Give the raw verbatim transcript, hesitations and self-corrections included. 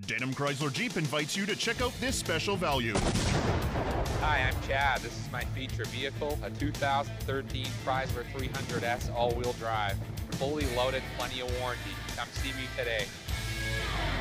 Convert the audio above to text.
Denham Chrysler Jeep invites you to check out this special value. Hi, I'm Chad. This is my feature vehicle, a two thousand thirteen Chrysler three hundred S all-wheel drive. Fully loaded, plenty of warranty. Come see me today.